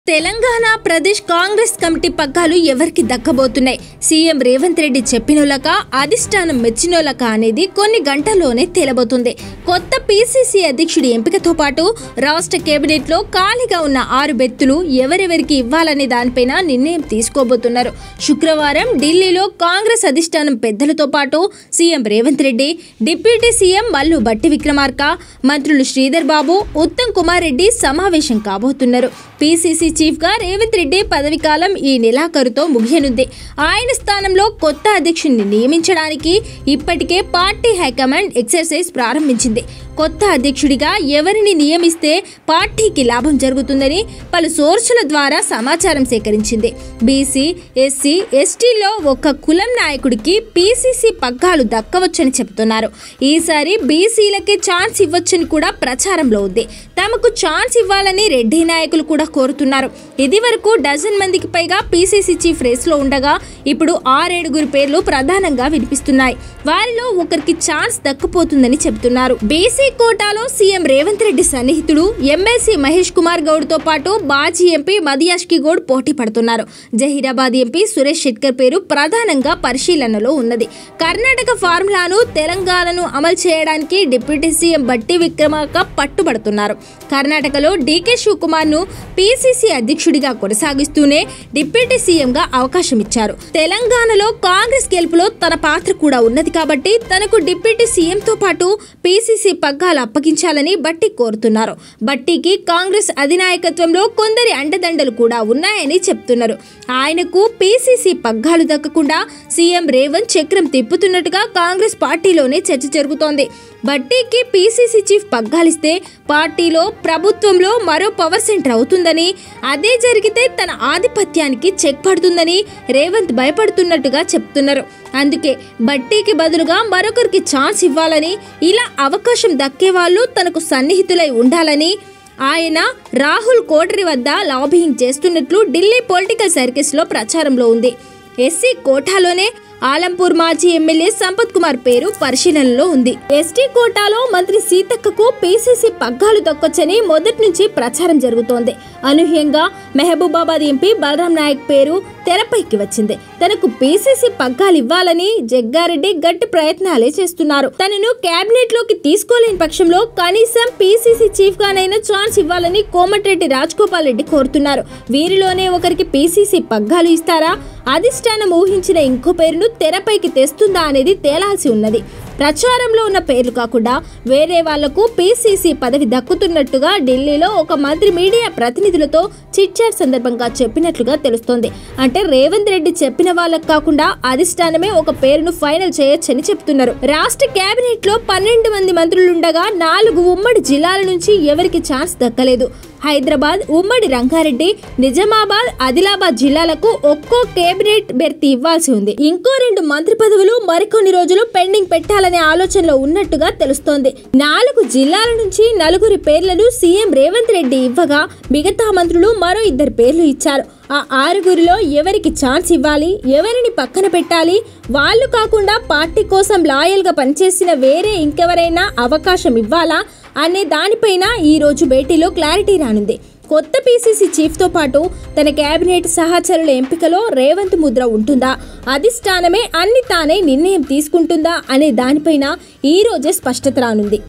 Telangana Pradesh Congress committee పగ్గాలు ఎవరికి దక్కబోతున్నాయి? సీఎం రేవంత్ రెడ్డి చెప్పినోలక అధిష్టానం మెచ్చినోలక అనేది కొన్ని గంటల్లోనే తేలబోతుంది. కొత్త పీసీసీ అధ్యక్షుడి ఎంపికతో పాటు రాష్ట్ర కేబినెట్ లో ఖాళీగా ఉన్న 6 బెత్తులు ఎవరెవరికి ఇవ్వాలనే దానిపైన నిర్ణయం తీసుకోబోతున్నారు. శుక్రవారం ఢిల్లీలో కాంగ్రెస్ అధిష్టానం పెద్దలతో పాటు CM Revanth Reddy, deputy CM Mallu Bhatti Vikramarka, మంత్రులు శ్రీధర్ బాబు, ఉత్తమ్ కుమార్ రెడ్డి సమావేశం కాబోతున్నారు. పీసీసీ చీఫ్ గా రేవంత్ రెడ్డి పదవి కాలం ఈ నెలాఖరుతో ముగియనుంది. ఆయన స్థానంలో కొత్త అధ్యక్షుడిని నియమించడానికి ఇప్పటికే పార్టీ హైకమాండ్ ఎక్సర్సైజ్ ప్రారంభించింది. కొత్త అధ్యక్షుడిగా ఎవరిని నియమిస్తే పార్టీకి లాభం జరుగుతుందని పలు సోర్సుల ద్వారా సమాచారం సేకరించింది. బీసీ, ఎస్సీ, ఎస్టీలో ఒక్క కులం నాయకుడికి పీసీసీ పగ్గాలు దక్కవచ్చని చెబుతున్నారు. ఈసారి బీసీలకి ఛాన్స్ ఇవ్వచ్చని కూడా ప్రచారంలో ఉంది. తమకు ఛాన్స్ ఇవ్వాలని రెడ్డి నాయకులు కూడా కోరుతున్నారు. ఇది వరకు డజన్ మందికి పైగా పీసీసీ చీఫ్ రేస్లో ఉండగా ఇప్పుడు 6-7 పేర్లు ప్రధానంగా వినిపిస్తున్నాయి. వారిలో ఒకరికి ఛాన్స్ దక్కపోతుందని చెబుతున్నారు. బీసీ కోటాలో సీఎం రేవంత్ రెడ్డి సన్నిహితుడు ఎమ్మెల్సీ మహేష్ కుమార్ గౌడ్ తో పాటు మాజీ ఎంపీ మదియాష్కి గౌడ్ పోటీ పడుతున్నారు. జహీరాబాద్ ఎంపీ సురేష్ శెట్కర్ పేరు ప్రధానంగా పరిశీలనలో ఉన్నది. కర్ణాటక ఫార్ములాను తెలంగాణను అమలు చేయడానికి డిప్యూటీ సీఎం భట్టి విక్రమార్క పట్టుబడుతున్నారు. కర్ణాటకలో డీకే శివకుమార్ ను పీసీసీ అధ్యక్షుడిగా కొనసాగిస్తూనే డిప్యూటీ సీఎం గా అవకాశం ఇచ్చారు. తెలంగాణలో కాంగ్రెస్ గెలుపులో తన పాత్ర కూడా ఉన్నది కాబట్టి తనకు డిప్యూటీ సీఎం తో పాటు పీసీసీ పగ్గాలు అప్పగించాలని భట్టి కోరుతున్నారు. భట్టికి కాంగ్రెస్ అధినాయకత్వంలో కొందరి అండదండలు కూడా ఉన్నాయని చెప్తున్నారు. ఆయనకు పీసీసీ పగ్గాలు దక్కకుండా సీఎం రేవంత్ చక్రం తిప్పుతున్నట్టుగా కాంగ్రెస్ పార్టీలోనే చర్చ జరుగుతోంది. భట్టికి పీసీసీ చీఫ్ పగ్గాలిస్తే పార్టీలో, ప్రభుత్వంలో మరో పవర్ సెంటర్ అవుతుందని, అదే జరిగితే తన ఆధిపత్యానికి చెక్ పడుతుందని రేవంత్ భయపడుతున్నట్టుగా చెప్తున్నారు. అందుకే భట్టికి బదులుగా మరొకరికి ఛాన్స్ ఇవ్వాలని, ఇలా అవకాశం దక్కే వాళ్ళు తనకు సన్నిహితులై ఉండాలని ఆయన రాహుల్ కోటరీ వద్ద లాబింగ్ చేస్తున్నట్లు ఢిల్లీ పొలిటికల్ సర్కిల్స్ లో ప్రచారంలో ఉంది. ఎస్సీ కోటాలోనే ఆలంపూర్ మాజీ ఎమ్మెల్యే సంపత్ కుమార్ పేరు పరిశీలనలో ఉంది. ఎస్టీ కోటాలో మంత్రి సీతక్కకు పీసీసీ పగ్గాలు దక్కొచ్చని మొదటి నుంచి ప్రచారం జరుగుతోంది. అనూహ్యంగా మహబూబాబాద్ ఎంపీ బలరాం నాయక్ పేరు తెరపైకి వచ్చింది. తనకు పీసీసీ పగ్గాలు ఇవ్వాలని జగ్గారెడ్డి గట్టి ప్రయత్నాలే చేస్తున్నారు. తనను కేబినెట్ లోకి తీసుకోలేని పక్షంలో కనీసం పీసీసీ చీఫ్ గానైనా ఛాన్స్ ఇవ్వాలని కోమటిరెడ్డి రాజగోపాల్ రెడ్డి కోరుతున్నారు. వీరిలోనే ఒకరికి పీసీసీ పగ్గాలు ఇస్తారా, అధిష్టానం ఊహించిన ఇంకో పేరును తెరపైకి తెస్తుందా అనేది తేలాల్సి ఉన్నది. ప్రచారంలో ఉన్న పేర్లు కాకుండా వేరే వాళ్లకు పీసీసీ పదవి దక్కుతున్నట్టుగా ఢిల్లీలో ఒక మంత్రి మీడియా ప్రతినిధులతో చిట్ చాట్ సందర్భంగా చెప్పినట్లుగా తెలుస్తోంది. అంటే రేవంత్ రెడ్డి చెప్పిన వాళ్ళకు కాకుండా అధిష్టానమే ఒక పేరును ఫైనల్ చేయొచ్చని చెప్తున్నారు. రాష్ట్ర కేబినెట్ లో 12 మంది మంత్రులుండగా 4 ఉమ్మడి జిల్లాల నుంచి ఎవరికి ఛాన్స్ దక్కలేదు. హైదరాబాద్, ఉమ్మడి రంగారెడ్డి, నిజామాబాద్, ఆదిలాబాద్ జిల్లాలకు ఒక్కో కేబినెట్ బెర్త్ ఇవ్వాల్సి ఉంది. ఇంకో 2 మంత్రి పదవులు మరికొన్ని రోజులు పెండింగ్ పెట్టాలనే ఆలోచనలో ఉన్నట్టుగా తెలుస్తోంది. 4 జిల్లాల నుంచి 4 పేర్లను సీఎం రేవంత్ రెడ్డి ఇవ్వగా మిగతా మంత్రులు మరో 2 పేర్లు ఇచ్చారు. ఆ 6 ఎవరికి ఛాన్స్ ఇవ్వాలి, ఎవరిని పక్కన పెట్టాలి, వాళ్ళు కాకుండా పార్టీ కోసం లాయల్ గా పనిచేసిన వేరే ఇంకెవరైనా అవకాశం ఇవ్వాలా అనే దానిపైన ఈ రోజు భేటీలో క్లారిటీ రానుంది. కొత్త పీసీసీ చీఫ్ తో పాటు తన కేబినెట్ సహచరుల ఎంపికలో రేవంత్ ముద్ర ఉంటుందా, అధిష్టానమే అన్ని తానే నిర్ణయం తీసుకుంటుందా అనే దానిపైన ఈ రోజే స్పష్టత రానుంది.